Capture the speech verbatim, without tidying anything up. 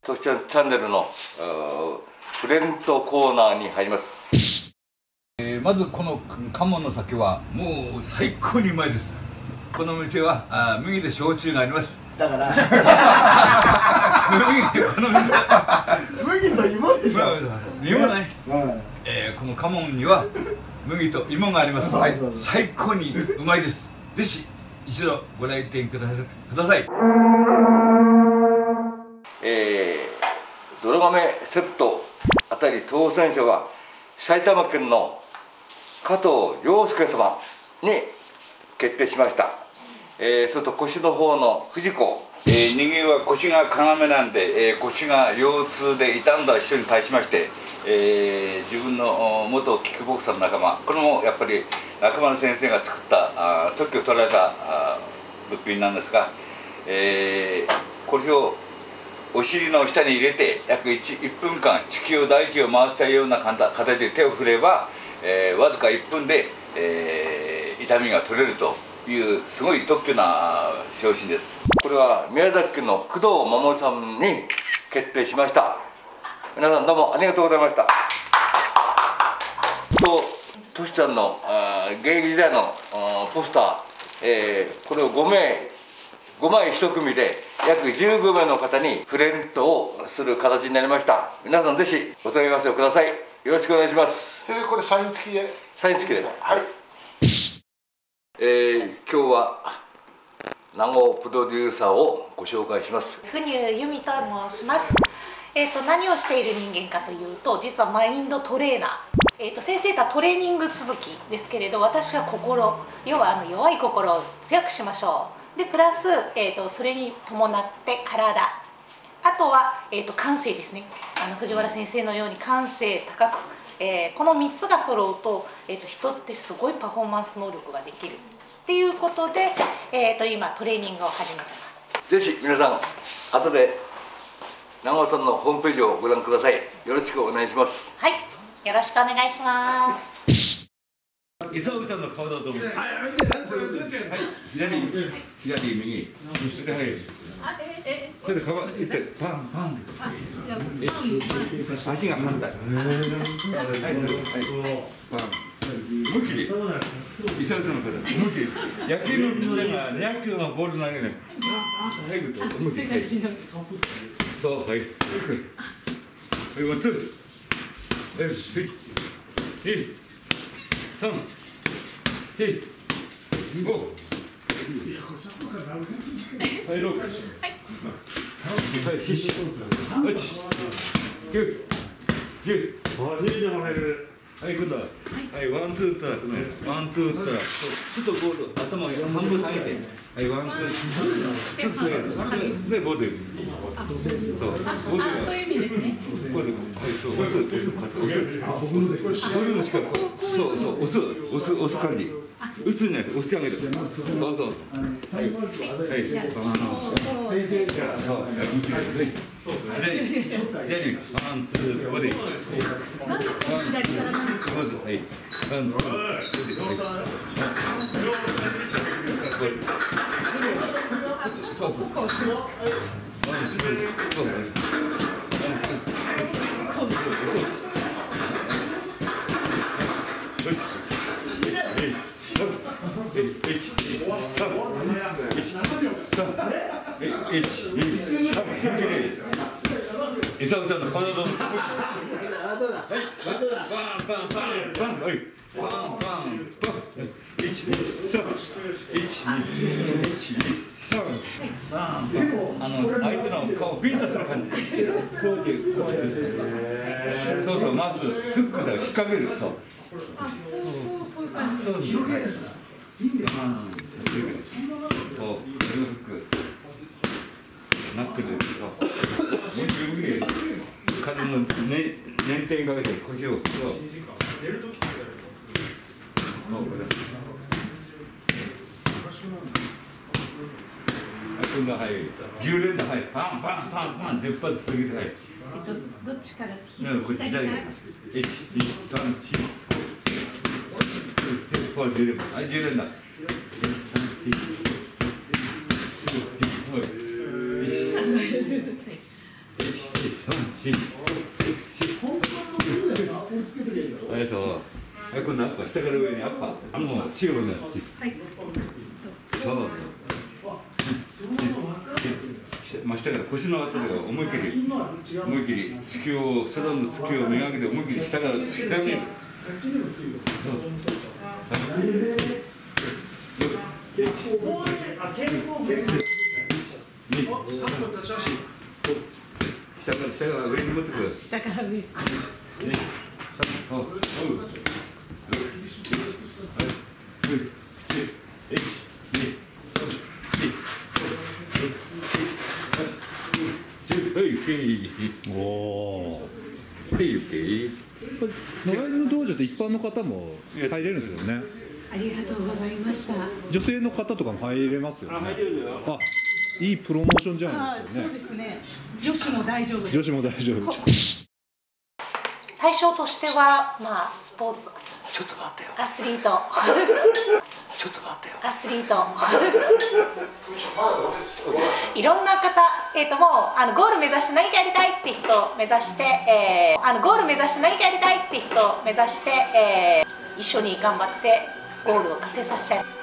トシちゃんチャンネルのフレントコーナーに入ります。 えー、まずこの鴨の酒はもう最高にうまいです。この店はあ麦で焼酎があります。だから麦この店麦と芋でしょ。 芋ない、えー、この鴨には麦と芋があります。最高にうまいです。ぜひ一度ご来店ください。 えー、どろ亀セットあたり当選者は埼玉県の加藤亮介様に決定しました。えー、それと腰の方の藤子、えー、人間は腰が要なんで、えー、腰が腰痛で痛んだ人に対しまして、えー、自分の元キックボクサーの仲間、これもやっぱり中村先生が作ったあ特許を取られたあ物品なんですが、えー、これをお尻の下に入れて約 1, いっぷんかん地球大地を回したような形で手を振れば、えー、わずかいっぷんで、えー、痛みが取れるというすごい特許な商品です。これは宮崎県の工藤守さんに決定しました。皆さんどうもありがとうございました。とトシちゃんの現役時代のポスター、えー、これをごめいごまいいち組で約じゅうごめいの方にプレゼントをする形になりました。皆さんぜひお問い合わせをください。よろしくお願いします。 先生、これサイン付きで。 サイン付きで。 はい。 えー、今日は名護プロデューサーをご紹介します。 ふにゅ由美と申します。えっ、ー、と何をしている人間かというと、実はマインドトレーナー。えー、と先生とはトレーニング続きですけれど、私は心、要はあの弱い心を強くしましょう。でプラス、えー、とそれに伴って体、あとは、えー、と感性ですね。あの藤原先生のように感性高く、えー、このみっつが揃うと、えー、と人ってすごいパフォーマンス能力ができるっていうことで、えー、と今トレーニングを始めてます。 ぜひ皆さん後で長尾さんのホームページをご覧ください。よろしくお願いします。 はい、よろしくお願いします。 伊沢ちゃんの顔だと思う。はい、左、左、右。はい。それで、かば、いって、パン、パン。足が反対。はい、はい、パン。思いっきり。伊沢ちゃんの顔だ。思いっきり。野球のピッチャーがにひゃくキロのボール投げる。入ると、思いっきり。そう、はい。はい、ワン、ツー。はい、はい。三、四、五、はい、六、はい、七、八、九、十。初めてもらえる。はい、今度は、はい、ワンツーったら、ワンツーったら、ちょっとボール、頭を半分下げて、はい、ワンツー、ちょっと下げて、で、ボール。そう、ボールが、そういう意味ですね。ボール、はい、そう、押す、押す、押す。あ、僕のです。ボールのしか、そう、そう、押す、押す、押す感じ。打つんじゃなくて、押してあげる。そうそう。はい、はい、先生から、そう、はい。左、ワン、ツー、ボディ。ワン、ツー、ボディ、はい。ワン、ツー、ボディ、はい。そうそう。ワン、ツー、そうそう。伊沢ちゃんの体の。はい。バンバンバンバン。はい。バンバンバン。一二三。一二一三。バンバン。あの相手の顔をビンタする感じ。こういうこういう。そうそう、まずフックで引っ掛ける。そう。そうそう。広げる。バン。そう。フック。ナックル。彼のね、捻転かけて腰を。そう。出るときって。今度ははい。十連打はい。パンパンパンパン十発すぎるはい。 どっちから？ こっち左。一、二、三、四。これ十連打。はい、十連打。一、 今度アッパー、下から上にアッパー。あの白のやつ。はい。そう。真下から腰のあたりを思い切り思い切り突きをサダンの突きをめがけて思い切り下から突き上げる。下から下から上に持ってくる。下から上。ね。おう。 おお。 で、ゆき。 野良犬道場って一般の方も入れるんですよね。 ありがとうございました。 女性の方とかも入れますよね。 あ、入れるよ。 あ、いいプロモーションじゃないですかね。 そうですね。女子も大丈夫。 女子も大丈夫。 対象としてはまあスポーツ、 ちょっと待ってよ。 アスリート。 ちょっと待ってよ。 アスリートいろんな方、えー、ともうあのゴール目指して何かやりたいって人を目指して、えー、あのゴール目指して何かやりたいって人を目指して、えー、一緒に頑張ってゴールを達成させちゃう。